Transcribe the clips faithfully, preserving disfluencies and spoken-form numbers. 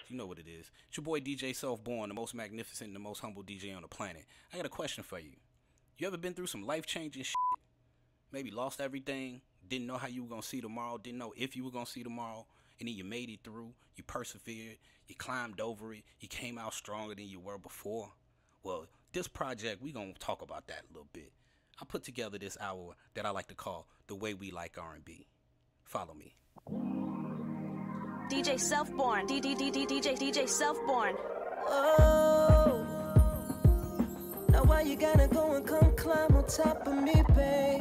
You know what it is. It's your boy D J Self-Born, the most magnificent and the most humble D J on the planet. I got a question for you. You ever been through some life-changing shit? Maybe lost everything, didn't know how you were going to see tomorrow, didn't know if you were going to see tomorrow, and then you made it through, you persevered, you climbed over it, you came out stronger than you were before? Well, this project, we going to talk about that a little bit. I put together this hour that I like to call The Way We Like R and B. Follow me. D J Self-Born, D D D D D J D J Self-Born. Oh, now why you gotta go and come climb on top of me, babe?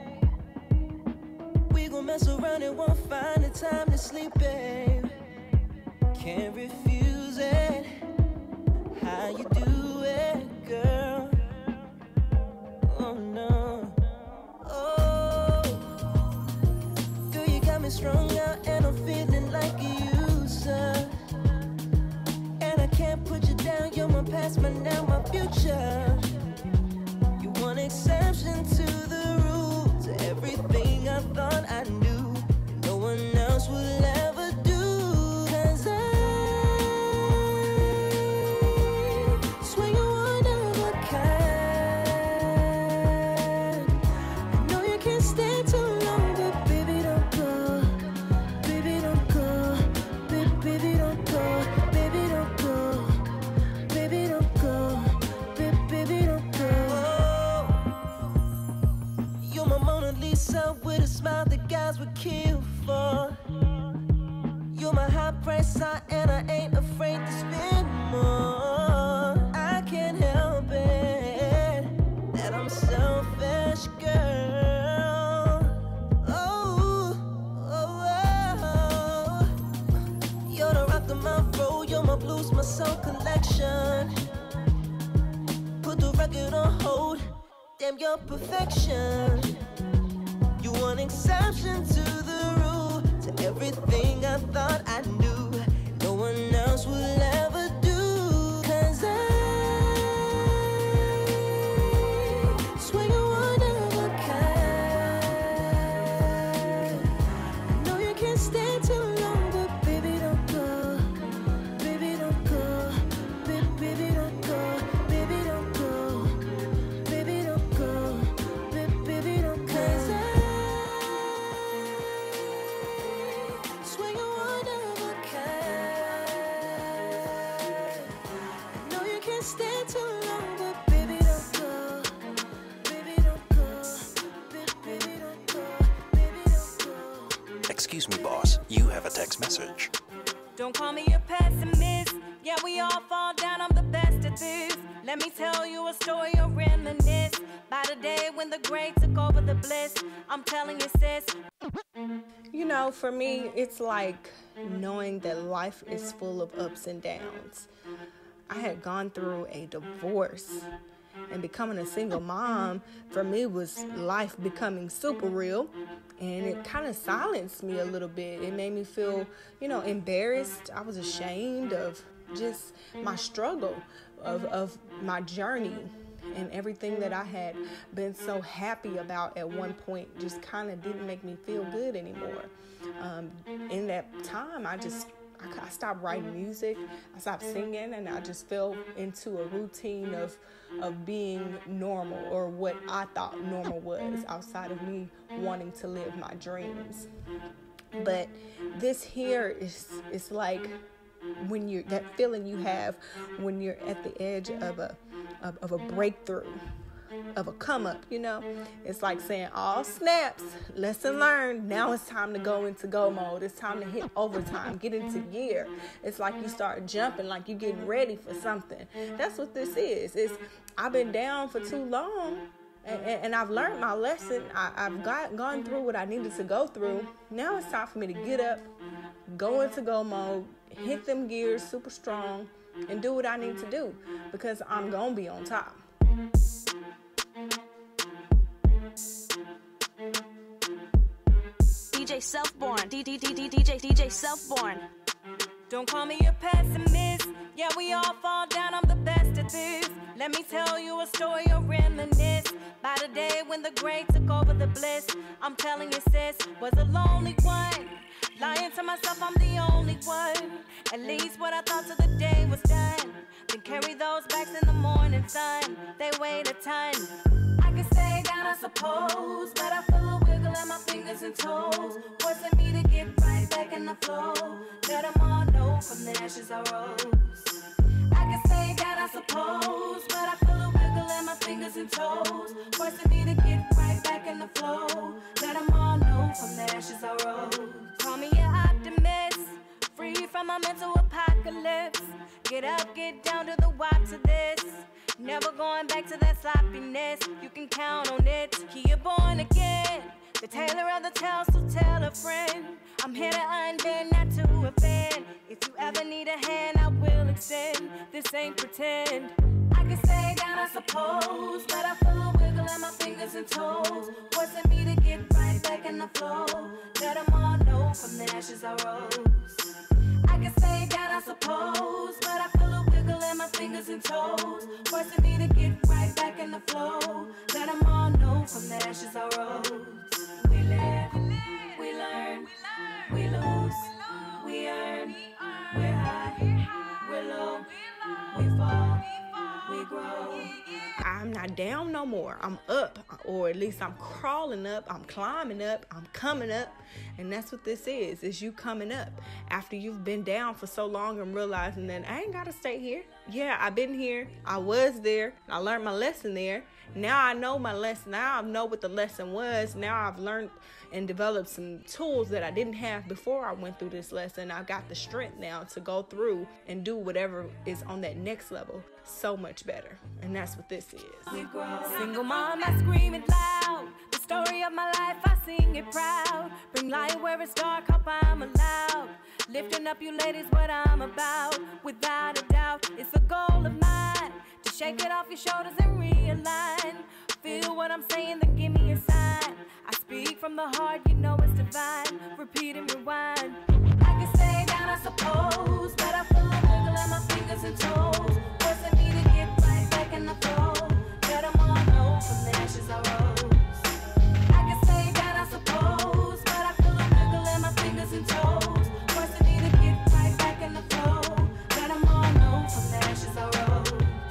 We gon' mess around and won't find the time to sleep, babe. Can't refuse it, how you do it, girl. Oh no, oh, girl, you got me strung out and I'm feeling like a user. And I can't put you down, you're my past, my now, my future. You want exception to the rule, to everything I thought I knew, no one else will ever do. Cause I swear you're one of a kind. I know you can't stay too long, but baby don't go, baby don't go, baby, baby don't go, baby don't go, baby don't go, baby, baby don't go. You're my Mona Lisa with a smile that guys would kill for. You're my high price sign and I ain't afraid to spend more. I can't help it that I'm selfish, girl. Oh, oh, oh. You're the rock of my road, you're my blues, my soul collection. Put the record on hold, damn, you're perfection. You want exception to the rule, to everything I thought I knew, no one else will ever do. Cause I swear you're one of a kind. I know you can't stay too long, but baby don't go, baby don't go, baby, baby don't go, baby don't go, baby don't go, baby, baby don't go. Cause I swear you're one of a kind. I know you can't stay too long, but baby don't go, baby don't go, baby, baby don't go, baby don't go. Excuse me, boss. You have a text message. Don't call me a pessimist. Yeah, we all fall down. I'm the best at this. Let me tell you a story or reminisce by the day when the gray took over the bliss. I'm telling you, sis. You know, for me, it's like knowing that life is full of ups and downs. I had gone through a divorce, and becoming a single mom, for me, was life becoming super real, and it kind of silenced me a little bit. It made me feel, you know, embarrassed. I was ashamed of just my struggle, of, of my journey, and everything that I had been so happy about at one point just kind of didn't make me feel good anymore. Um, in that time, I just, I, I stopped writing music, I stopped singing, and I just fell into a routine of, of being normal, or what I thought normal was, outside of me wanting to live my dreams. But this here is, is like when you're, that feeling you have when you're at the edge of a of, of a breakthrough, of a come up, you know. It's like saying, all snaps, lesson learned, now it's time to go into go mode. It's time to hit overtime, get into gear. It's like you start jumping, like you're getting ready for something. That's what this is. It's, I've been down for too long, and, and, and I've learned my lesson. I, I've got gone through what I needed to go through. Now it's time for me to get up, go into go mode, hit them gears super strong, and do what I need to do, because I'm gonna be on top. D J Self-Born, D D D D D J D J Self-Born. Don't call me a pessimist. Yeah, we all fall down. I'm the best at this. Let me tell you a story or reminisce By the day when the gray took over the bliss, I'm telling you, sis, was a lonely one. Lying to myself, I'm the only one. At least what I thought till the day was done. Then carry those bags in the morning sun. They weighed a ton. I could stay down, I suppose, but I feel a wiggle in my fingers and toes, forcing me to get right back in the flow. Let them all know from the ashes I rose. I can stay down, I suppose, but I feel a wiggle in my fingers and toes, forcing me to get right back in the flow. Let them all know from the ashes I rose. Call me an optimist, free from my mental apocalypse. Get up, get down to the wop to this. Never going back to that sloppiness. You can count on it. You're born again. The tailor of the tale, so tell a friend. I'm here to unbend, not to offend. If you ever need a hand, I will extend. This ain't pretend. I can stay down, I suppose, but I feel a wiggle in my fingers and toes, forcing me to get right back in the flow. Let them all know from the ashes I rose. I can stay down, I suppose, but I feel a wiggle in my fingers and toes, forcing me to get right back in the flow. Let them all know from the ashes I rose. We live, we learn, we lose, we earn, we're high, we're low, we fall, we grow. I'm not down no more. I'm up, or at least I'm crawling up. I'm climbing up. I'm coming up. And that's what this is, is you coming up after you've been down for so long and realizing that I ain't got to stay here. Yeah, I've been here. I was there. I learned my lesson there. Now I know my lesson. Now I know what the lesson was. Now I've learned and developed some tools that I didn't have before I went through this lesson. I've got the strength now to go through and do whatever is on that next level so much better. And that's what this is. Single mom, I scream it loud. The story of my life, I sing it proud. Bring light where it's dark, hope I'm allowed. Lifting up you ladies, what I'm about. Without a doubt, it's a goal of mine. To shake it off your shoulders and realign. Feel what I'm saying, then give me a sign. I speak from the heart, you know it's divine. Repeat and rewind. I can stay down, I suppose, but I feel a wiggle in my fingers and toes, forcing me to get right back in the flow. Let them all know from the ashes I rose. I can stay down, I suppose, but I feel a wiggle in my fingers and toes, forcing me to get right back in the flow. Let them all know from the ashes I rose.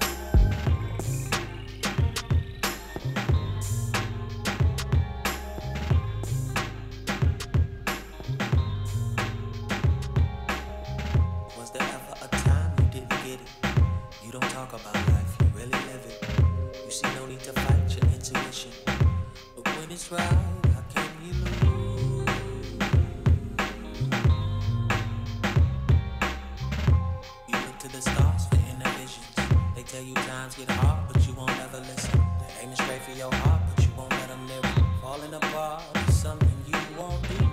About life, you really live it. You see no need to fight your intuition, but when it's right, how can you lose? You look to the stars for inner visions. They tell you times get hard, but you won't ever listen. They're aiming straight for your heart, but you won't let them live it. Falling apart is something you won't do.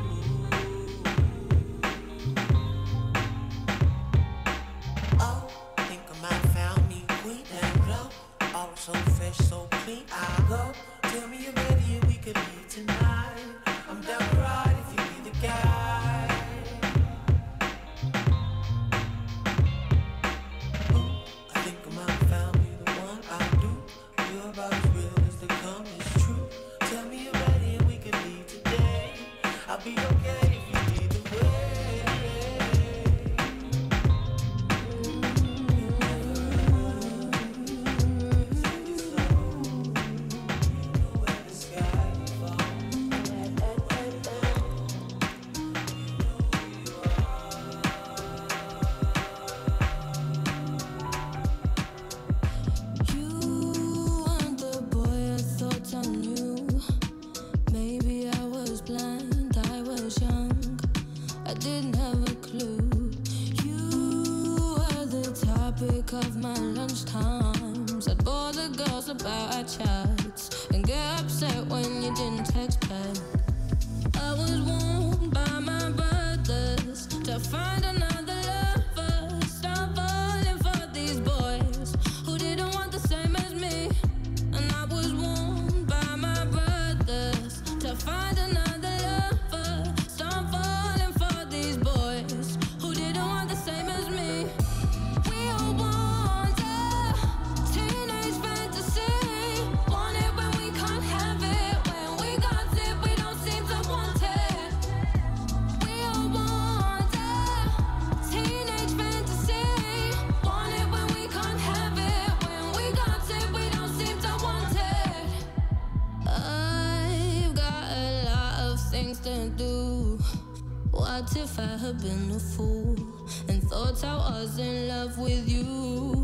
Oh, think I might have found me queen and glow. All so fresh, so clean. I go. Tell me you're ready and we could leave tonight. I'm down to ride if you be the guy. Ooh, I think I might have found me the one I do. You're about as real as they come, it's true. Tell me you're ready and we could leave today. I'll be okay if you lead the way. Slow, you know where the sky falls. things to do. What if I had been a fool and thought I was in love with you?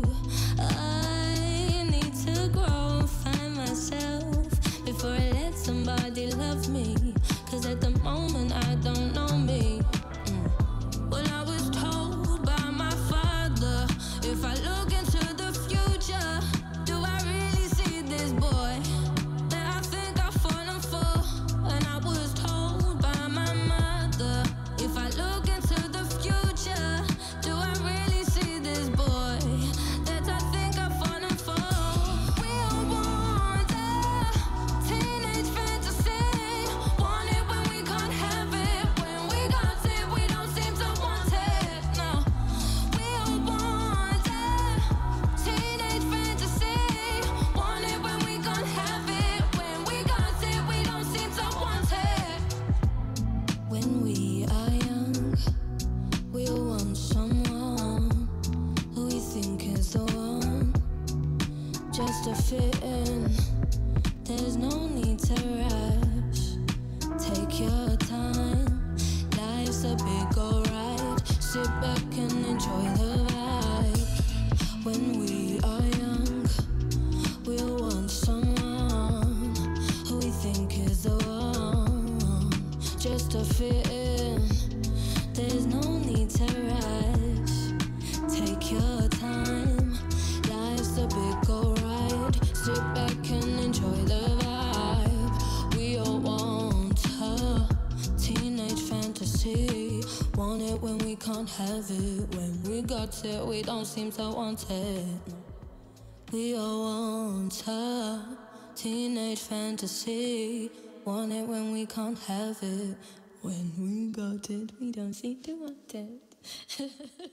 I need to grow and find myself before I let somebody love me. Cause at the moment I don't know me. Mm. Well, I was told by my father, if I look into the future, do I really see this boy that I think I've fallen for? And I was told by my mother, if I look into the future, do I really see this boy that I think I've fallen for? We all want a teenage fantasy, want it when we can't have it. When we got it, we don't seem to want it. No, we all want a teenage fantasy, want it when we can't have it. When we got it, we don't seem to want it. When we are young, we all want someone who we think is the one, just to fit in. There's no need to rush. Take your time. Life's a big old ride. Sit back and enjoy the vibe. When we are young, we all want someone who we think is the one, just to fit in. There's no need to rush. Take your time. Life's a big old ride. Sit back and enjoy the vibe. We all want a teenage fantasy. Want it when we can't have it. When we got it, we don't seem to want it. We all want a teenage fantasy. Want it when we can't have it. When we got it, we don't seem to want it.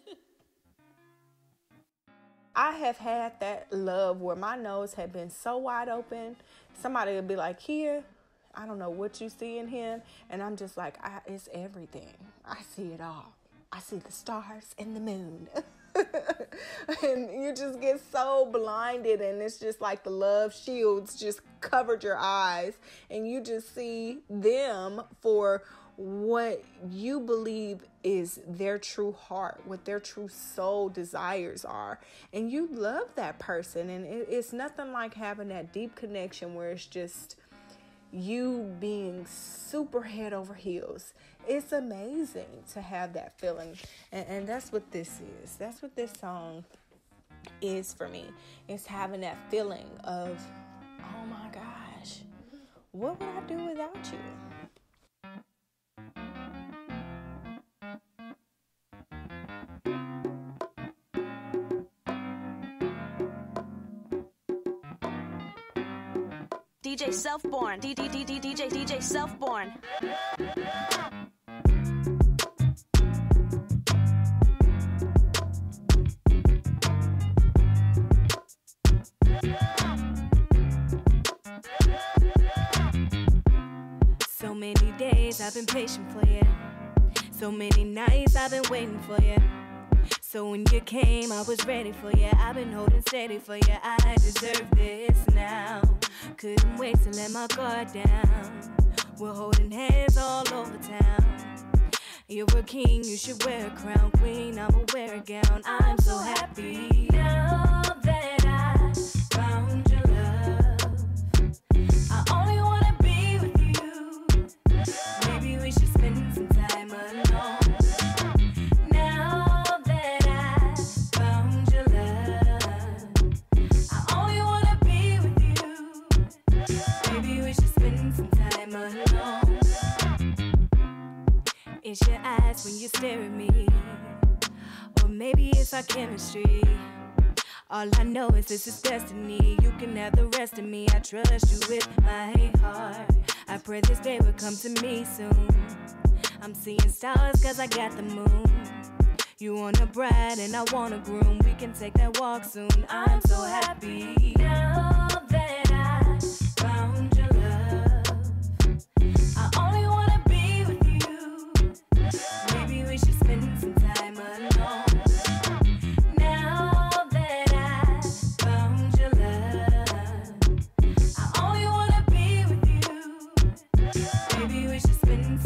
I have had that love where my nose had been so wide open. Somebody would be like, here, I don't know what you see in him. And I'm just like, I, it's everything. I see it all. I see the stars and the moon. And you just get so blinded, and it's just like the love shields just covered your eyes, and you just see them for what you believe is their true heart, what their true soul desires are, and you love that person. And it, it's nothing like having that deep connection where it's just you being super head over heels. It's amazing to have that feeling, and, and that's what this is. That's what this song is for me. It's having that feeling of, oh my gosh, what would I do without you? D J Self-Born. D D D D DJ DJ Self-Born. So many days I've been patient for you. So many nights I've been waiting for you. So when you came, I was ready for you. I've been holding steady for you. I deserve this now. Couldn't wait to let my guard down. We're holding hands all over town. You're a king, you should wear a crown. Queen, I'ma wear a gown. I'm so happy now that I found your love. I only wanna be with you. Maybe we should spend some time alone. Now that I found your love, I only wanna be with you. Maybe we should spend some time alone. It's your eyes when you stare at me, or maybe it's our chemistry. All I know is this is destiny. You can have the rest of me. I trust you with my heart. I pray this day will come to me soon. I'm seeing stars cause I got the moon. You want a bride and I want a groom. We can take that walk soon. I'm so happy now that I found your love. I only wanna be with you. Maybe we should spend some time alone. Now that I found your love, I only wanna be with you. Maybe we should spend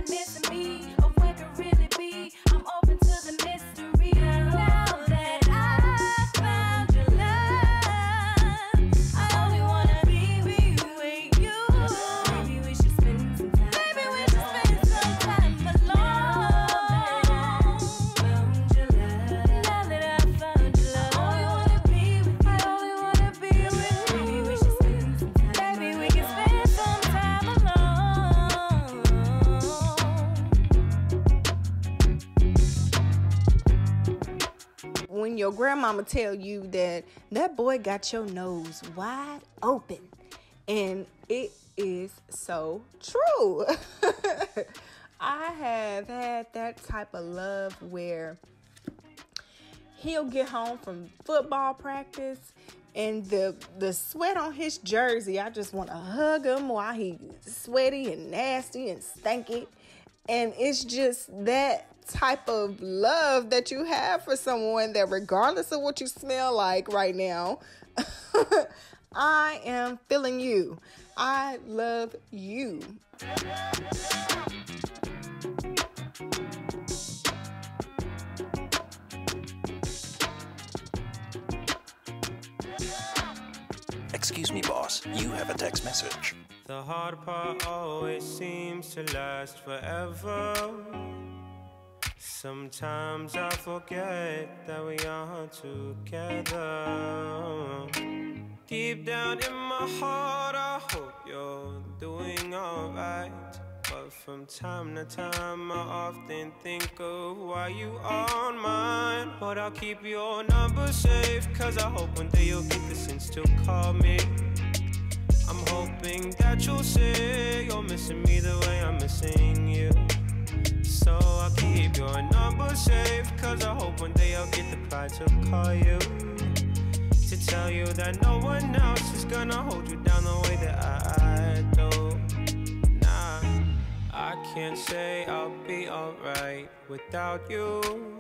the missing me of where could really be. I'm open to the mystery. Now that I found your love, I only wanna be with you. Maybe we should spend some time. Maybe we should spend some time alone. Found your love. Now that I found your love, I only wanna be with you. I only wanna be with you. Maybe we should spend some time. Maybe we can spend some time alone. When your grandmama tell you that that boy got your nose wide open, and it is so true. I have had that type of love where he'll get home from football practice and the the sweat on his jersey, I just want to hug him while he's sweaty and nasty and stanky. And it's just that type of love that you have for someone that regardless of what you smell like right now, I am feeling you. I love you. Excuse me, boss. You have a text message. The hard part always seems to last forever. Sometimes I forget that we are together. Deep down in my heart, I hope you're doing alright. But from time to time, I often think of why you aren't mine. But I'll keep your number safe, cause I hope one day you'll get the sense to call me. I'm hoping that you'll say you're missing me the way I'm missing you. So I'll keep your number safe, cause I hope one day I'll get the pride to call you, to tell you that no one else is gonna hold you down the way that I do. Nah, I can't say I'll be alright without you,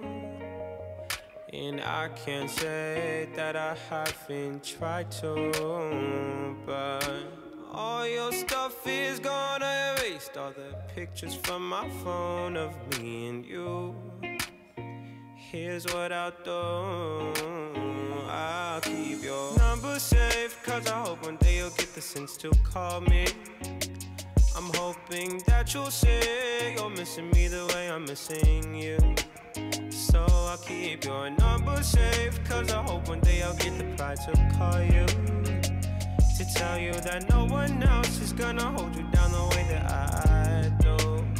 and I can't say that I haven't tried to, but all your stuff is gonna erase all the pictures from my phone of me and you. Here's what I'll do, I'll keep your number safe, cause I hope one day you'll get the sense to call me. I'm hoping that you'll say you're missing me the way I'm missing you. So I'll keep your number safe, cause I hope one day I'll get the pride to call you, to tell you that no one else is gonna hold you down the way that I do.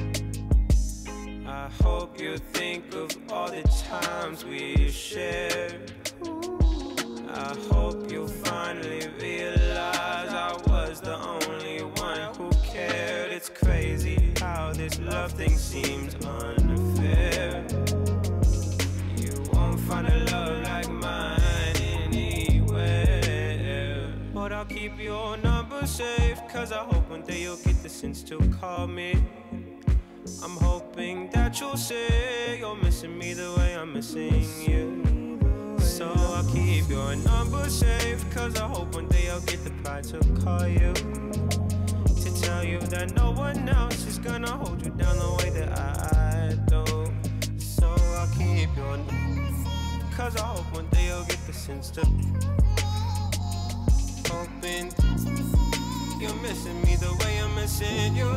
I hope you think of all the times we shared. I hope you finally realize I was the only one who cared. It's crazy how this love thing seems unfair. You won't find a love like mine anywhere. But I'll keep your number safe, cause I hope one day you'll get the sense to call me. I'm hoping that you'll say you're missing me the way I'm missing you. So I'll keep your number safe, cause I hope one day I'll get the pride to call you, to tell you that no one else is gonna hold you down the way that I do. So I'll keep your number, cause I hope one day you'll get the sense to, hoping you're missing me the way I'm missing you.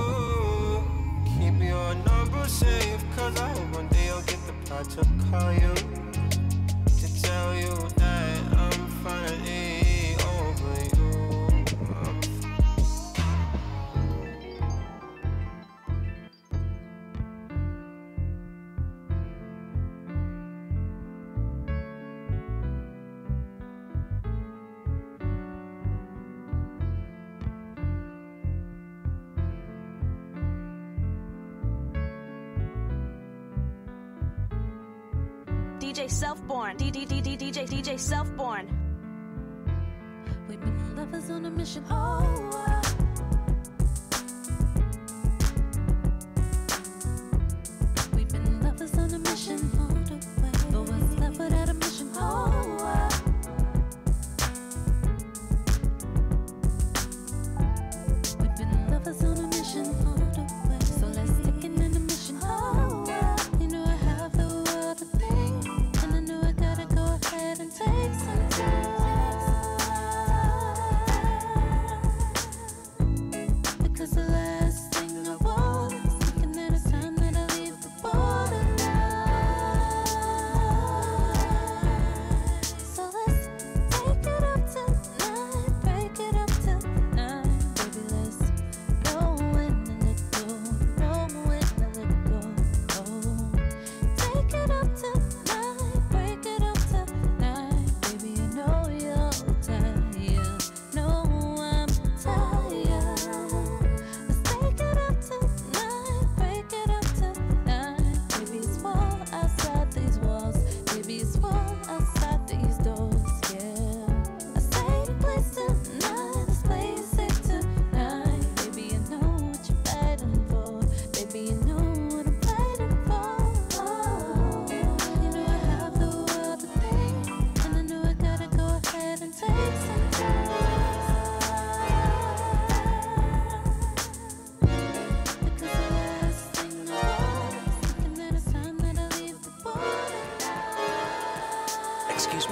Keep your number safe, cause I hope one day I'll get the pride to call you, to tell you that I'm finally over you. I'm D J Self-Born. D D D D D J D J Self-Born. We've been lovers on a mission. Oh, uh. We've been lovers on a mission. All the way. But what's left without a mission? Oh, uh. We've been lovers on a mission. All the way. So let's take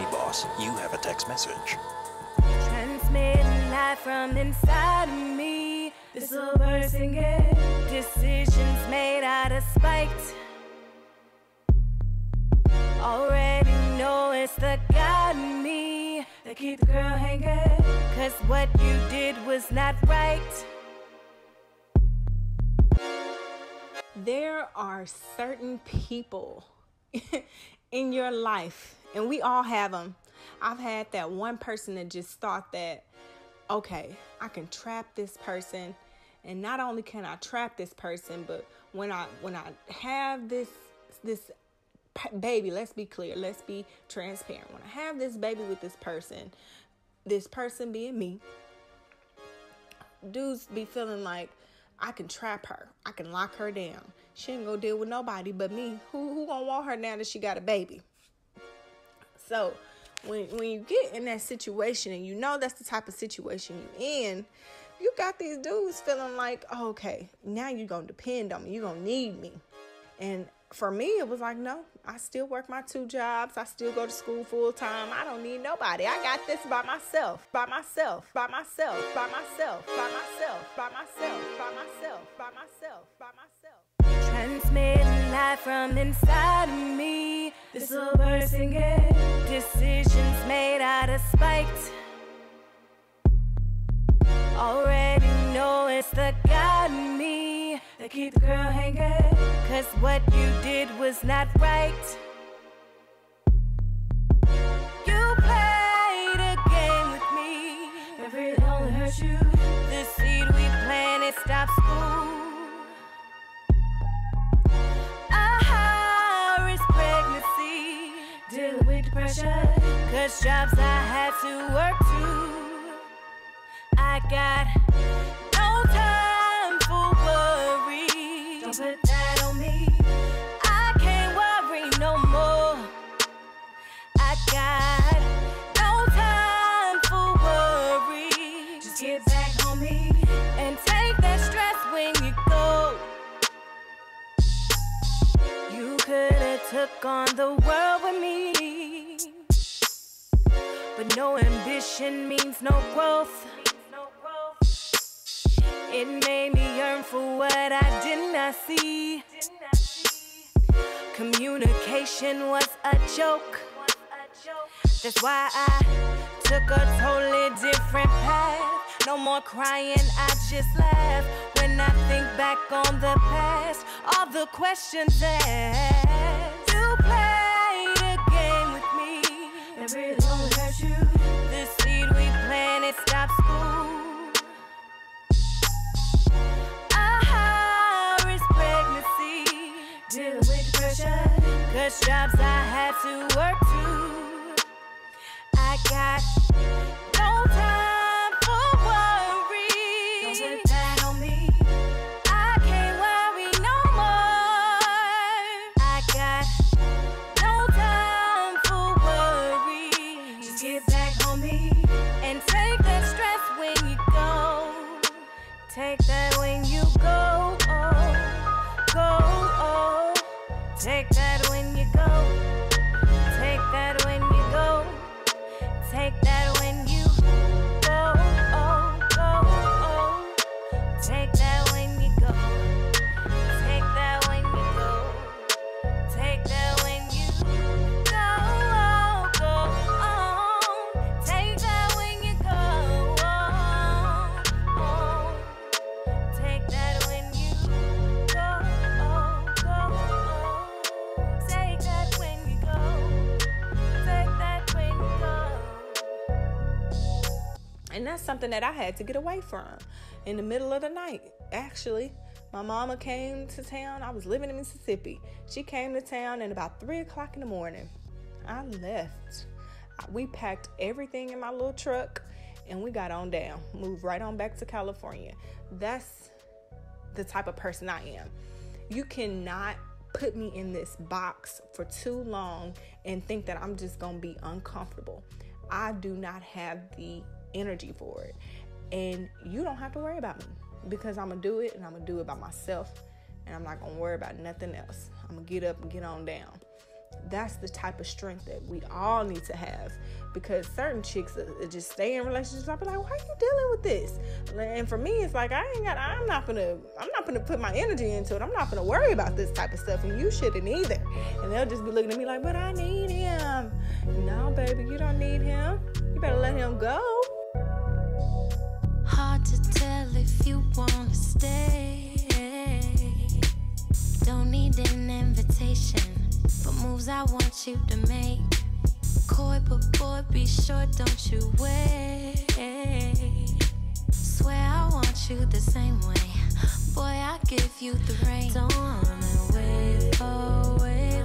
boss. You have a text message. Transmitting live from inside of me. This little bird singing. Decisions made out of spite. Already know it's the God in me that keep the girl hanging. Cause what you did was not right. There are certain people in your life, and we all have them. I've had that one person that just thought that, okay, I can trap this person, and not only can I trap this person, but when I when I have this this baby, let's be clear, let's be transparent. When I have this baby with this person, this person being me, dudes be feeling like I can trap her. I can lock her down. She ain't gonna deal with nobody but me. Who who gonna want her now that she got a baby? So when when you get in that situation and you know that's the type of situation you in, you got these dudes feeling like, oh, okay, now you're gonna depend on me. You're gonna need me. And for me, it was like, no, I still work my two jobs. I still go to school full time. I don't need nobody. I got this by myself, by myself, by myself, by myself, by myself, by myself, by myself, by myself, by myself. Transmitting live from inside of me. This little bird singing. Decisions made out of spite. Already know it's the God in me that keep the girl hanging. Cause what you did was not right. You played a game with me. If it only hurt you, the seed we planted stopped school. A high-risk pregnancy, dealing with depression. Cause jobs I had to work to. I got no time for worry. Don't put that on me. I can't worry no more. I got no time for worry. Just get back on me and take that stress when you go. You could've took on the world with me, but no ambition means no growth. It made me yearn for what I did not see. Communication was a joke. That's why I took a totally different path. No more crying, I just laugh. When I think back on the past, all the questions asked. You played a game with me. It really only hurt you. The seed we planted stopped school. Dealing with depression, cause jobs I had to work to. I got no time for worry. Don't put that on me. I can't worry no more. I got no time for worry. Just get back on me and take that stress when you go. Take that when you go. Oh, go. Oh. Take that when you go. Take that when you go. Take that when you go. Oh, go. Oh. Take that when you go. Take that when you go. Take that when you go. Oh, go. Oh. Take that when you go. Oh, oh. Take that when you go. Oh, go. Oh. Take that when you go. Take that when you go. And that's something that I had to get away from in the middle of the night. Actually, my mama came to town. I was living in Mississippi. She came to town at about three o'clock in the morning. I left. We packed everything in my little truck and we got on down. Moved right on back to California. That's the type of person I am. You cannot put me in this box for too long and think that I'm just gonna be uncomfortable. I do not have the energy for it, and you don't have to worry about me because I'm gonna do it, and I'm gonna do it by myself, and I'm not gonna worry about nothing else. I'm gonna get up and get on down. that's the type of strength that we all need to have, because certain chicks uh, just stay in relationships. I'll be like, why are you dealing with this? And for me, it's like, I ain't got, I'm not gonna, I'm not gonna put my energy into it. I'm not gonna worry about this type of stuff, and you shouldn't either. And they'll just be looking at me like, but I need him. No, baby, you don't need him. You better let him go. Hard to tell if you wanna stay. Don't need an invitation for moves I want you to make. Coy, but boy, be sure, don't you wait. Swear I want you the same way. Boy, I'll give you the rain. Don't wanna wait for, wait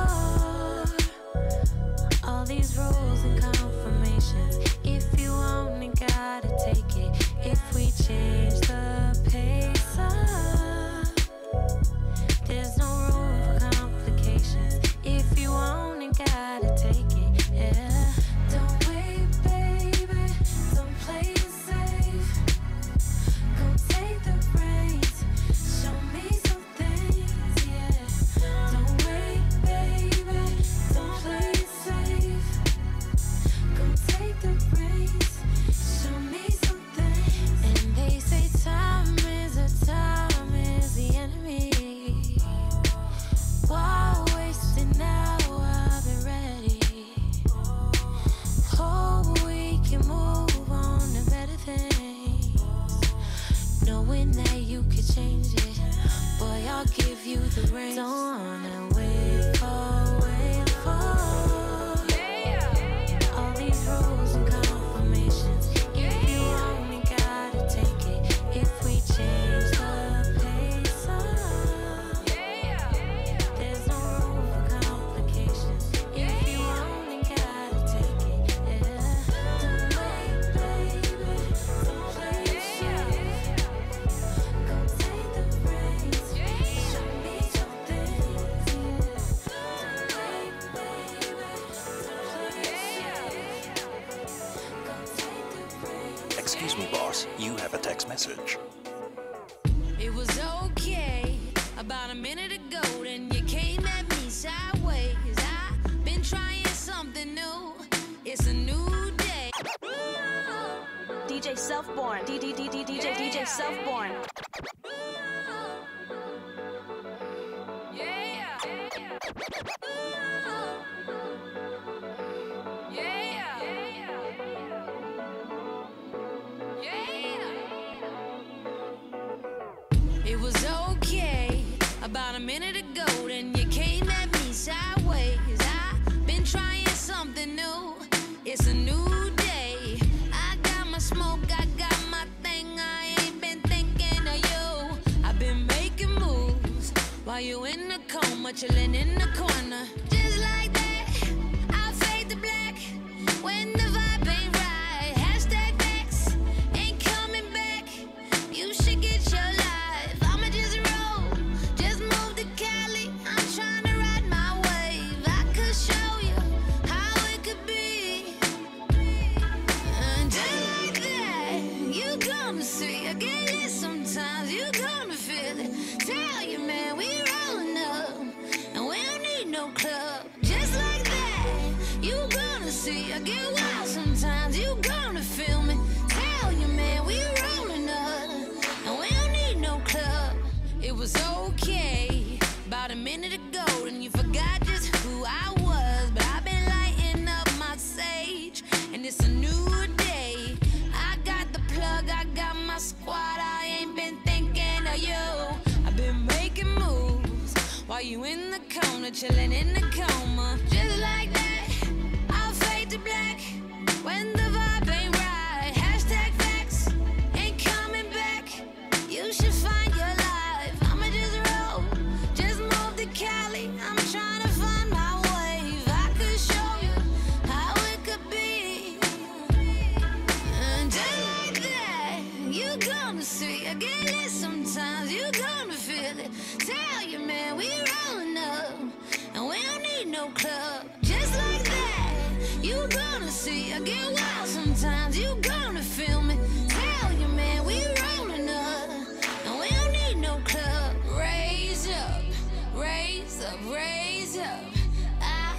for all these rules and confirmations. If you only gotta take it, if we change the pace up, there's no room for complications. If you only gotta take it, yeah. Don't wait, baby, don't play it safe. Go take the reins, show me some things, yeah. Don't wait, baby, don't play it safe. Go take the reins, show me some things. And they say time is a time is the enemy. Why waste it now? I've been ready. Hope we can move on to better things. Knowing that you could change it, boy, I'll give you the reins. Don't wanna wait for, wait for all these rules and confirmations. If you only gotta take it, if we change the pace up, there's no room for complications. If you only gotta take it, yeah. Don't wait, baby, don't play it safe. Go take the reins, show me some things, yeah. Don't wait, baby, don't play it safe. Go take the reins. Excuse me, boss. You have a text message. It was okay about a minute ago, then you came at me sideways. I've been trying something new. It's a new day. D J Self-Born. D D D D D J D J Self-Born. Yeah. It was okay about a minute ago, then you came at me sideways. I've been trying something new. It's a new day. I got my smoke, I got my thing. I ain't been thinking of you. I've been making moves while you in the coma, chilling in the corner. Just like that, I fade to black when the vibe ain't right. Hashtag X ain't coming back. You should get your life. I'ma just roll, just move to Cali. I'm trying to ride my wave. I could show you how it could be. And just like that, you gonna see. I get it sometimes, you gonna feel it. Tell you, man, we rolling up, and we don't need no club. Just like that, you gonna see. I get wild sometimes, you gonna feel me. Tell you, man, we rolling up, and we don't need no club. It was okay about a minute ago, and you forgot just who I was. But I've been lighting up my sage, and it's a new day. I got the plug, I got my squad. I ain't been thinking of you. I've been making moves while you in the corner, chilling in the coma. Just like that, I'll fade to black when the vibe ain't right. Hashtag facts ain't coming back. You should find your life. I'ma just roll, just move to Cali. I'm trying to find my wave. I could show you how it could be. And just like that, you gonna see. I get it sometimes, you gonna feel it. Tell you, man, we rolling up, and we don't need no club. Just like that, you gonna see. I get wild sometimes, you gonna feel me. Tell you, man, we rolling up, and we don't need no club. Raise up, raise up, raise up. I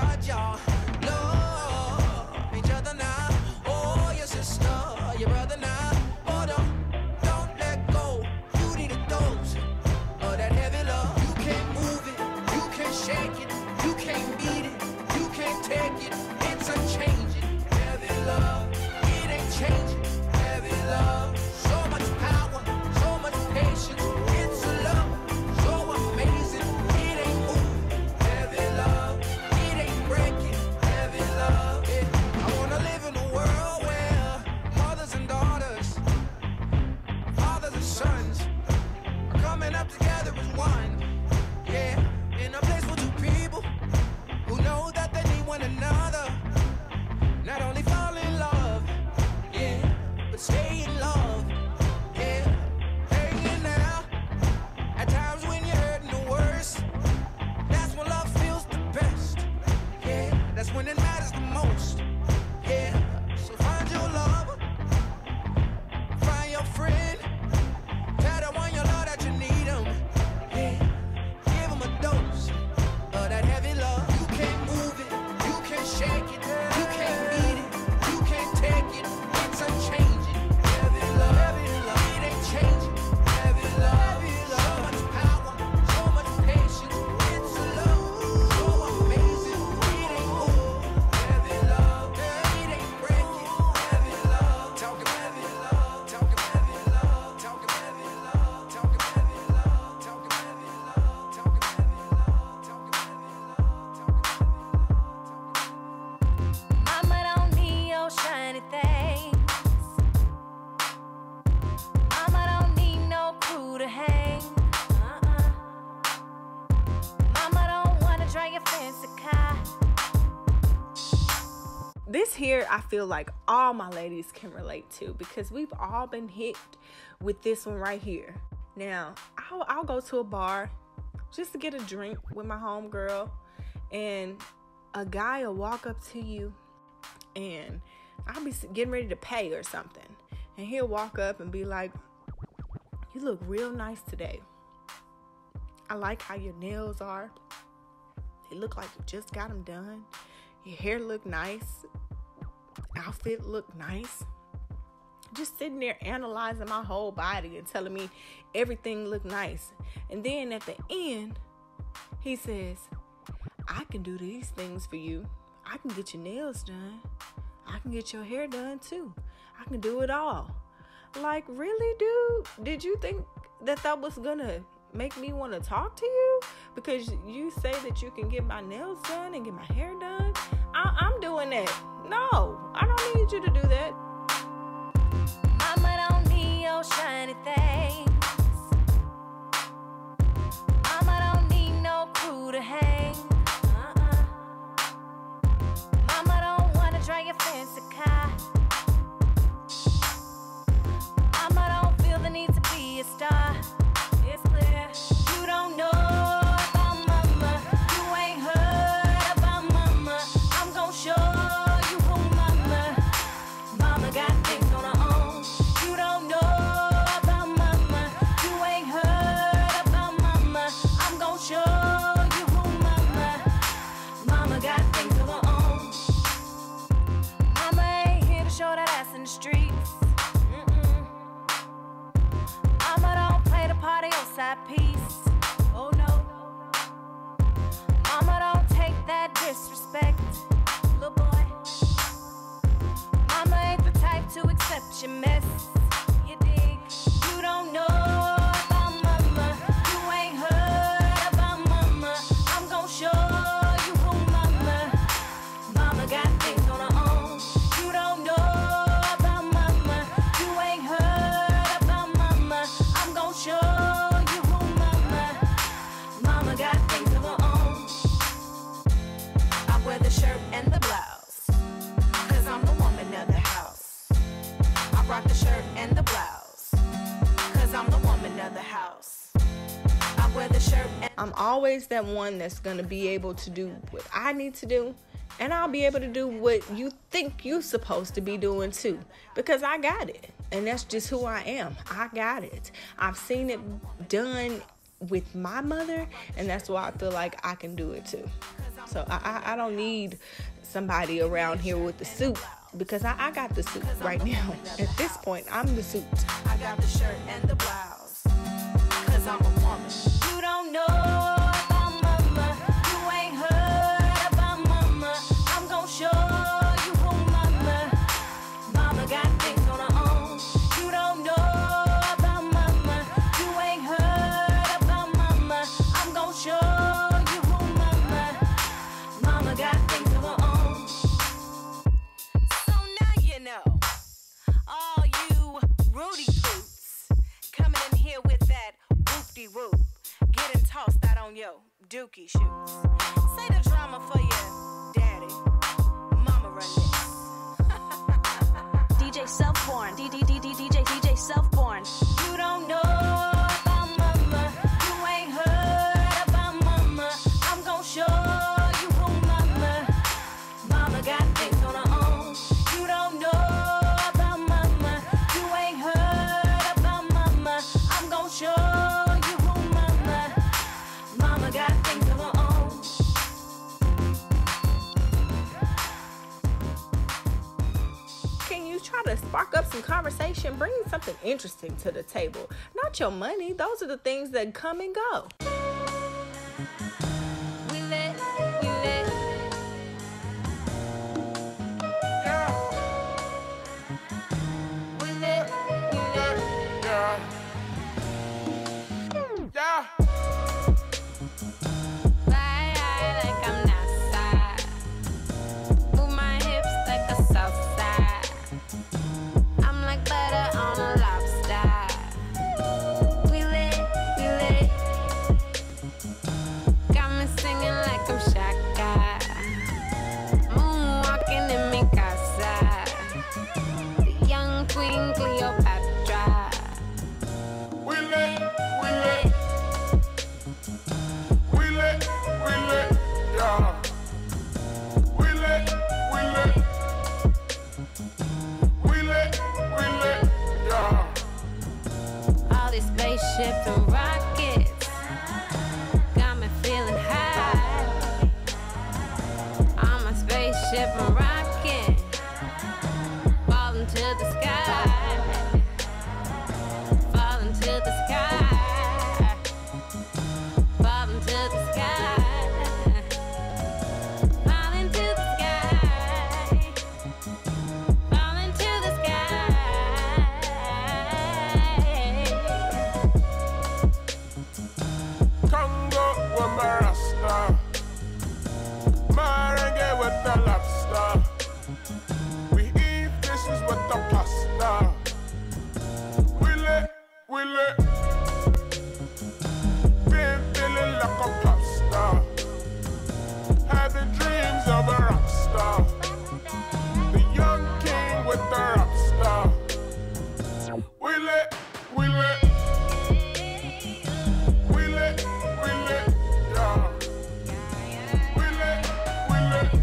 God, y'all. Love each other now. Oh, your sister, your brother now. Oh, don't, don't let go. You need a dose of that heavy love. You can't move it, you can't shake it, you can't beat it, you can't take it. It's unchanging. Heavy love, it ain't changing. Heavy love, so much power, so much patience. It's a love so amazing. It ain't moving. Heavy love, it ain't breaking. Heavy love, it. I wanna live in a world where mothers and daughters, fathers and sons are coming up together as one. Yeah, in a place for two people who know that they need one another. Not only fall in love, yeah, but stay in love, yeah. Hang in there. At times when you're hurting the worst, that's when love feels the best. Yeah, that's when it matters the most. Yeah, so find your lover, find your friend, tell the one you love that you need him. Yeah, give him a dose of that heavy love. You can't move it, you can't shake it, you can't beat it, you can't take it. It's unchanging. Heavy love, heavy love, it ain't changing. Heavy love, so much power, so much patience. It's a love so amazing. It ain't moving. Heavy love, it ain't breaking. Heavy love, talking heavy love, talking heavy love, talking heavy love, talking heavy love, talking heavy love, talking heavy love, talking heavy love. Mama don't need your shiny things. Mama don't need no crew to hang. Uh-uh. Mama don't wanna drive your fancy car. This here, I feel like all my ladies can relate to, because we've all been hit with this one right here. Now, I'll, I'll go to a bar just to get a drink with my homegirl, and a guy will walk up to you, and I'll be getting ready to pay or something, and he'll walk up and be like, "You look real nice today. I like how your nails are. They look like you just got them done. Your hair look nice. Outfit look nice." Just sitting there analyzing my whole body and telling me everything looked nice. And then at the end, he says, "I can do these things for you. I can get your nails done. I can get your hair done too. I can do it all." Like, really, dude? Did you think that that was gonna make me want to talk to you? Because you say that you can get my nails done and get my hair done? I- I'm doing that. No, I don't need you to do that. Mama don't need your shiny things. Mama don't need no crew to hang. Uh-uh. Mama don't wanna drive your fancy car. Mama don't feel the need to be a star. It's clear you don't know about mama. You ain't heard about mama. I'm gon' show you who mama. Mama got things on her own. You don't know about mama. You ain't heard about mama. I'm gon' show you who mama. Mama got things of her own. Mama ain't here to show that ass in the streets. Mm-mm. Mama don't play the party outside piece. Oh no. Mama don't take that disrespect, little boy. Mama ain't the type to accept your mess. You dig? You don't know about mama. You ain't heard about mama. I'm gon' show you who mama. Mama got things on her own. You don't know about mama. You ain't heard about mama. I'm gon' show you who mama. Mama got things of her own. I wear the shirt and the blouse, 'cause I'm the woman of the house. I rock the shirt and the blouse, 'cause I'm the woman of the house. I wear the shirt and I'm always that one that's going to be able to do what I need to do, and I'll be able to do what you think you're supposed to be doing too, because I got it, and that's just who I am. I got it. I've seen it done with my mother, and that's why I feel like I can do it too. So I, I, I don't need somebody around here with the suit, because I, I got the suit right now. At this point, I'm the suit. I got the shirt and the blouse, cause I'm a woman. You don't know about mama, you ain't heard about mama. I'm gon' show you who mama. Mama got things on her own. You don't know about mama, you ain't heard about mama. I'm gon' show you who mama. Mama got things of her own. So now you know, all you Rudy Poots coming in here with that whoop-de-whoop, getting tossed out on your dookie shoes. Say the drama for your daddy, mama run this. D J Self-Born. D D D D D J D J Self-Born. You don't know about mama, you ain't heard about mama. I'm gon' show you who mama. Mama got things on her own. You don't know about mama, you ain't heard about mama. I'm gon' show you who mama. Mama got things of her own. Can you try to spark up some conversation? Bring something interesting to the table. Not your money. Those are the things that come and go. We lit, we lit. We lit, we lit. Yeah. Fly high like I'm NASA. Move my hips like a south side. I'm like butter on a lobster. We lit, we lit. Got me singing like I'm Shaka. Moonwalking in mi casa. The young queen Cleopatra. We lit, we lit. We lit, we lit, yeah. We lit, we lit. We lit, we lit, yeah. All these spaceships and rockets got me feeling high. I'm a spaceship and rocket, falling to the sky, falling to the sky, falling to the sky, falling to the sky, falling to the sky. Congo with my rasta. Merengue with the lobster. We eat fishes with the pasta. We lit, we lit. Been feeling like a pop star. Having dreams of a rock star. The young king with the rock star. We lit, we lit. We lit, we lit, yeah. We lit, we lit.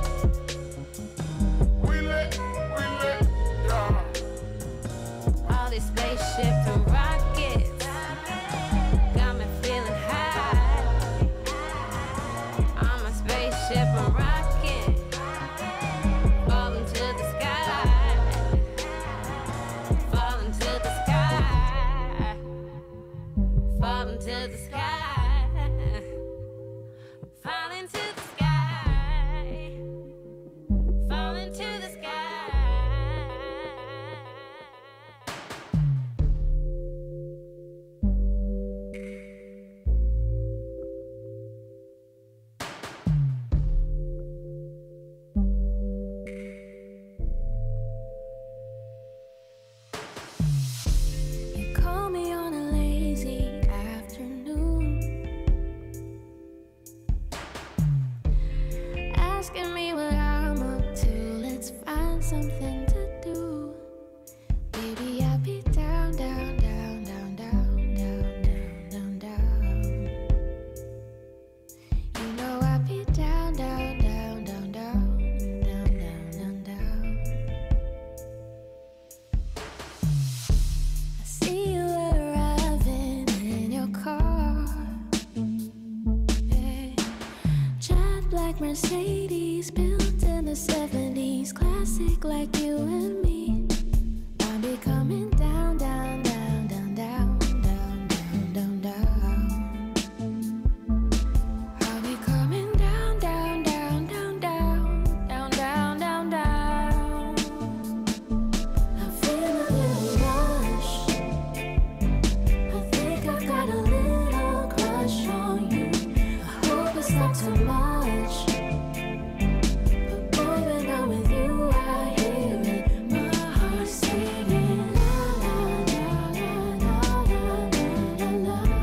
We lit, we lit, yeah. All these spaceships and rockets got me feeling high. I'm a spaceship and rocket, falling to the sky, falling to the sky, falling to the sky, falling to the sky, falling to the sky. You call me on a lazy afternoon, asking me what I'm up to. Let's find something to do. Baby, I'll be down, down, down, down, down, down, down, down, down. You know I'll be down, down, down, down, down, down, down, down, down. I see you arriving in your car. Hey. Jet black eighties, built in the seventies, classic like you and me. I'll be coming down, down, down, down, down, down, down, down, down. I'll be coming down, down, down, down, down, down, down, down, down. I feel a little rush. I think I've got a little crush on you. I hope it's not too much. But boy, when I'm with you, I hear it. My heart singing la la la la la la la la.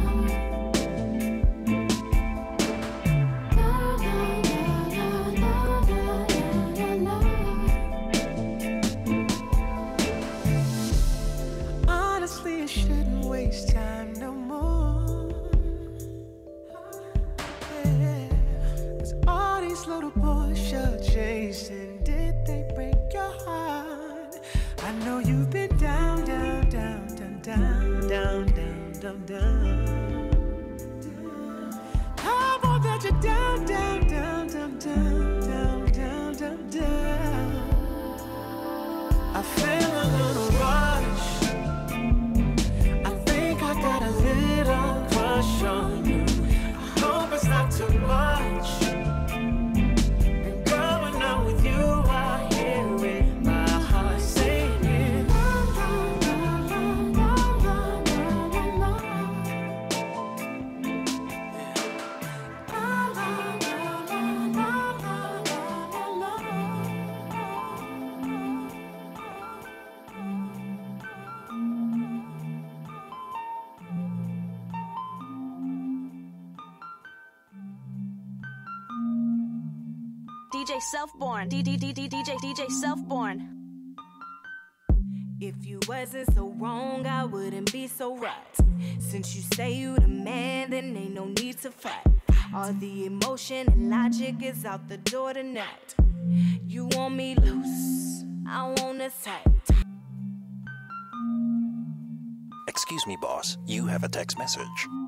La la la la la la la. Honestly, I shouldn't waste time no more. Yeah. 'Cause all these little boys you're chasing, did they break your heart? I know you've been down, down, down, down, down, down, down, down, down. I want that you're down, down, down, down, down, down, down, down, down. I feel a little rush. I think I got a little crush on you. I hope it's not too much. And girl, when I'm with you, I hear it. My heart singing. La, la, la, la, la, la, la, la. La, la, la, la, la, la, la, la, D J Self-Born. D D D D D J D J Self-Born. If you wasn't so wrong, I wouldn't be so right. Since you say you the man, then ain't no need to fight. All the emotion and logic is out the door tonight. You want me loose, I want us tight. Excuse me, boss. You have a text message.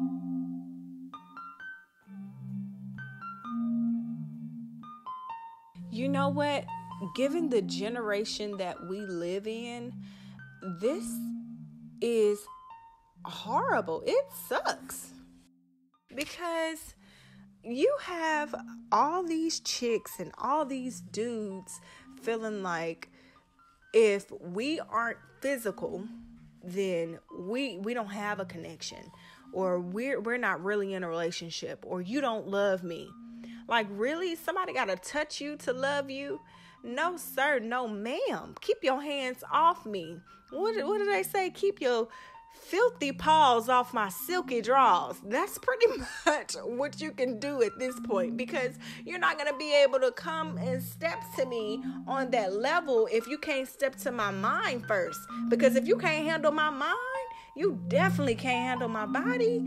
You know what? Given the generation that we live in, this is horrible. It sucks. Because you have all these chicks and all these dudes feeling like if we aren't physical, then we we don't have a connection, or we're we're not really in a relationship, or you don't love me. Like, really? Somebody gotta touch you to love you? No, sir. No, ma'am. Keep your hands off me. What, what do they say? Keep your filthy paws off my silky drawers. That's pretty much what you can do at this point, because you're not going to be able to come and step to me on that level if you can't step to my mind first. Because if you can't handle my mind, you definitely can't handle my body.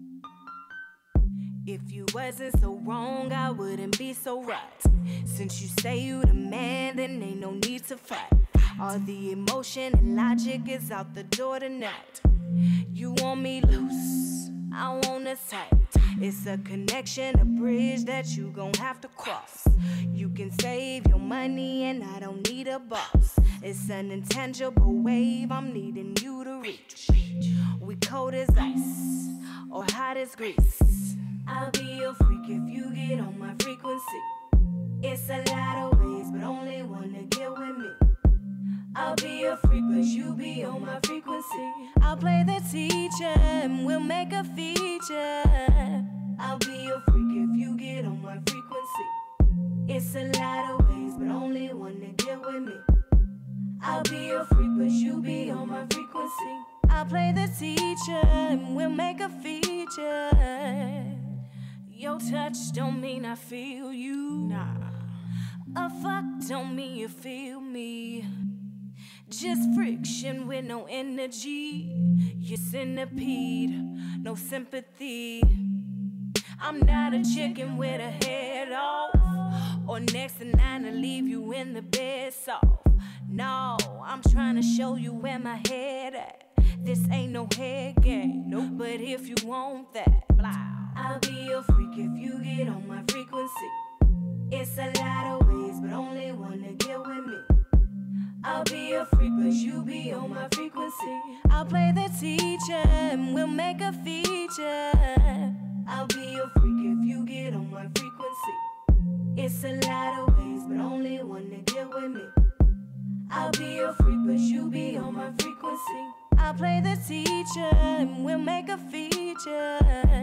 If you wasn't so wrong, I wouldn't be so right. Since you say you the man, then ain't no need to fight. All the emotion and logic is out the door tonight. You want me loose, I want us tight. It's a connection, a bridge that you gon' have to cross. You can save your money and I don't need a boss. It's an intangible wave I'm needing you to reach. We cold as ice or hot as grease. I'll be a freak if you get on my frequency. It's a lot of ways, but only one to get with me. I'll be a freak, but you be on my frequency. I'll play the teacher and we'll make a feature. I'll be a freak if you get on my frequency. It's a lot of ways, but only one to get with me. I'll be a freak, but you be on my frequency. I'll play the teacher and we'll make a feature. Your touch don't mean I feel you. Nah. A fuck don't mean you feel me. Just friction with no energy. Your centipede, no sympathy. I'm not a chicken with a head off, or next to nine to leave you in the bed soft. No, I'm trying to show you where my head at. This ain't no head game, no. But if you want that, blah, I'll be a freak if you get on my frequency. It's a lot of ways, but only one to get with me. I'll be a freak, but you be on my frequency. I'll play the teacher and we'll make a feature. I'll be a freak if you get on my frequency. It's a lot of ways, but only one to get with me. I'll be a freak, but you be on my frequency. I'll play the teacher and we'll make a feature.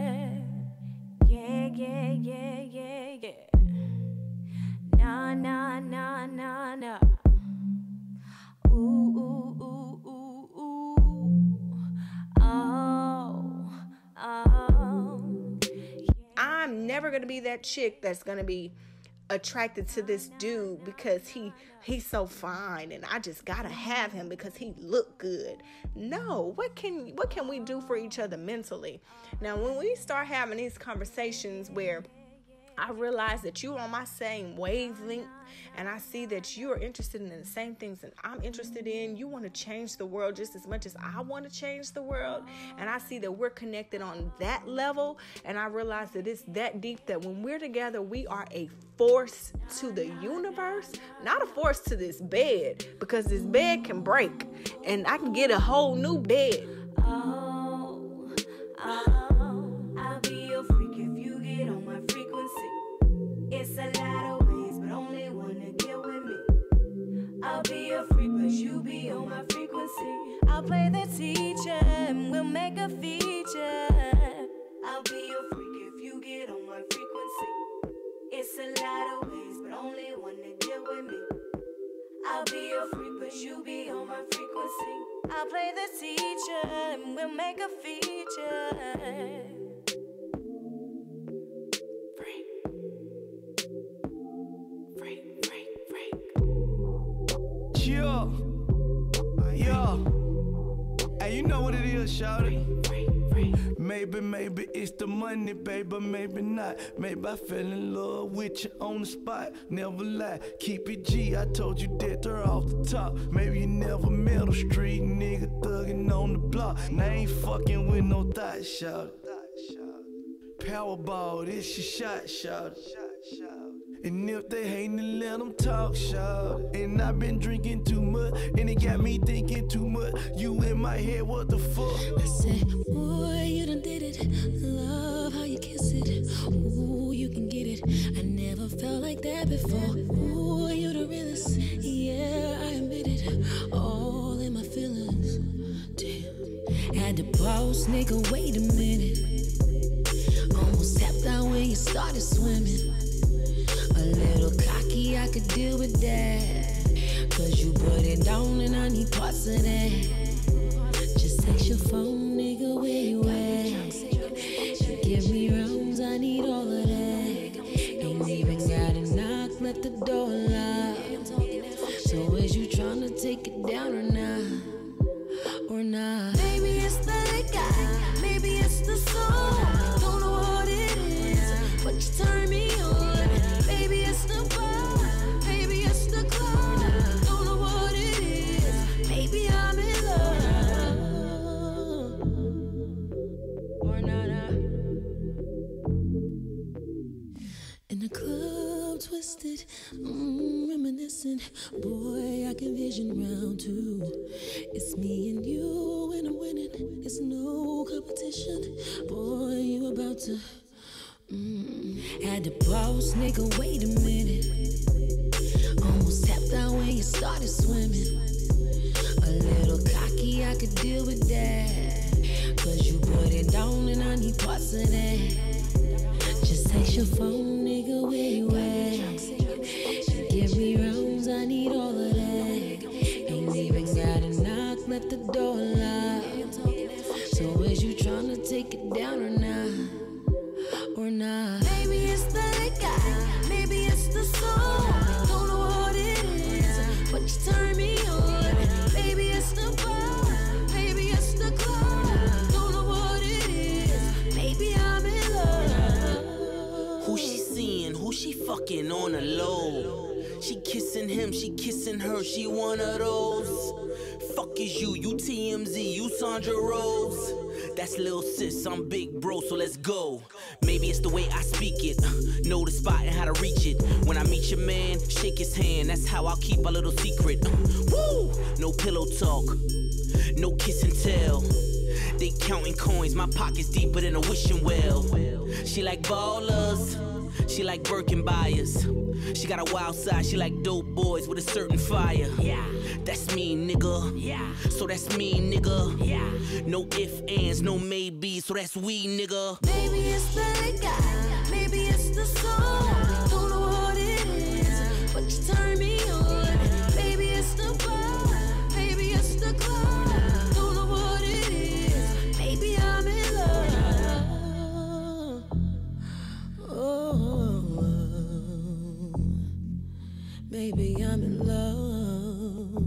Yeah, yeah, yeah, yeah, yeah. Nah, nah, nah, nah, nah. Ooh, ooh, ooh, ooh, ooh. Oh, oh. Yeah. I'm never gonna be that chick that's gonna be attracted to this dude because he he's so fine and I just gotta have him because he look good. No, what can what can we do for each other mentally? Now, when we start having these conversations where I realize that you're on my same wavelength and I see that you are interested in the same things that I'm interested in. You want to change the world just as much as I want to change the world. And I see that we're connected on that level. And I realize that it's that deep that when we're together, we are a force to the universe, not a force to this bed, because this bed can break and I can get a whole new bed. Oh, oh, I'll be your freak if you get on my frequency. It's a lot of ways, but only one to get with me. I'll be a freak, but you be on my frequency. I'll play the teacher and we'll make a feature. I'll be your freak if you get on my frequency. It's a lot of ways, but only one to get with me. I'll be your freak, but you be on my frequency. I'll play the teacher and we'll make a feature. Yeah, yeah. Hey, you know what it is, shawty. Maybe, maybe it's the money, baby, maybe not. Maybe I fell in love with you on the spot. Never lie, keep it G. I told you that they're off the top. Maybe you never met a street nigga thuggin' on the block. And I ain't fucking with no thoughts, shawty. Powerball, this your shot, shawty. And if they hatin', then let them talk, shout. And I've been drinking too much, and it got me thinking too much. You in my head, what the fuck? I said, boy, you done did it. Love how you kiss it. Ooh, you can get it. I never felt like that before. Ooh, you the realest. Yeah, I admit it. All in my feelings. Damn. Had to pause, nigga, wait a minute. Almost tapped out when you started swimming. A little cocky, I could deal with that. Cause you put it down and I need parts of that. Just text your phone, nigga, where you at? Give me rounds, I need all of that. Ain't even gotta knock, let the door lock. So is you tryna take it down or not? Or not? Maybe it's the liquor, maybe it's the song. Don't know what it is, but you turn me on. Maybe it's the bar, maybe it's the club. Don't know what it is, maybe I'm in love. Or not, uh. In the club, twisted, mm, reminiscent. Boy, I can vision round two. It's me and you, and I'm winning. It's no competition. Boy, you about to. Mm, had to pause, nigga, wait a minute. Almost tapped out when you started swimming. A little cocky, I could deal with that. Cause you put it down and I need parts of that. Just text your phone, nigga, where you at? Give me rounds, I need all of that. Ain't even gotta knock, let the door lock. So is you tryna take it down or not? Or not? Maybe it's the liquor, maybe it's the song. Don't know what it is, but you turn me on. Maybe it's the bar, maybe it's the club. Don't know what it is, maybe I'm in love. Who she seeing, who she fucking on the low? She kissing him, she kissing her, she one of those. Fuck is you, you T M Z, you Sandra Rose. That's little sis, I'm big bro, so let's go. Maybe it's the way I speak it, uh, know the spot and how to reach it. When I meet your man, shake his hand, that's how I'll keep our little secret. Uh, woo! No pillow talk, no kiss and tell. They counting coins, my pocket's deeper than a wishing well. She like ballers, she like Birkin buyers. She got a wild side, she like dope boys with a certain fire. Yeah, that's me, nigga. Yeah, so that's me, nigga. Yeah, no ifs, ands, no maybes, so that's we, nigga. Maybe it's the liquor, maybe it's the song. Don't know what it is, but you turn me on. Maybe it's the bar, maybe it's the club. Don't know what it is, maybe I'm in love. Oh, maybe I'm in love.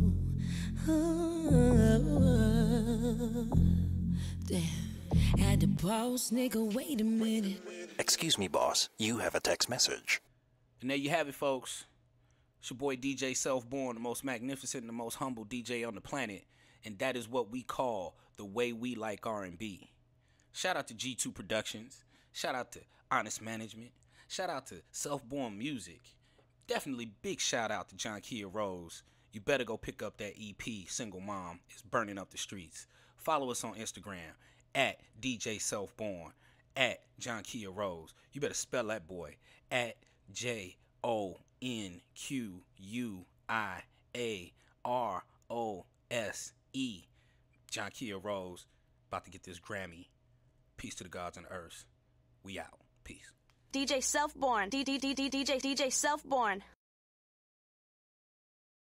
Oh, damn, had to pause, nigga, wait a minute. Excuse me, boss. You have a text message. And there you have it, folks. It's your boy D J Self-Born, the most magnificent and the most humble D J on the planet. And that is what we call the Way We Like R and B. Shout out to G two Productions. Shout out to Honest Management. Shout out to Self-Born Music. Definitely big shout out to Jonquia Rose. You better go pick up that E P, Single Mom. It's burning up the streets. Follow us on Instagram at D J Self-Born, at Jonquia Rose. You better spell that boy at J O N Q U I A R O S E. Jonquia Rose, about to get this Grammy. Peace to the gods on earth. We out. Peace. D J Self-Born. D D D D D J D J Self-Born.